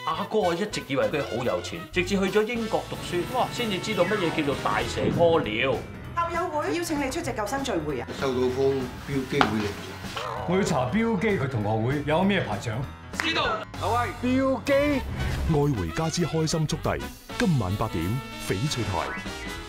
阿哥一直以為佢好有錢，直至去咗英國讀書，哇，先至知道乜嘢叫做大蛇屙尿。 校友會邀請你出席舊生聚會啊！ 收到風標機會嚟。 我要查標機佢同學會有咩排獎。 知道。 阿威，標機。 愛回家之開心速遞，今晚8點翡翠台。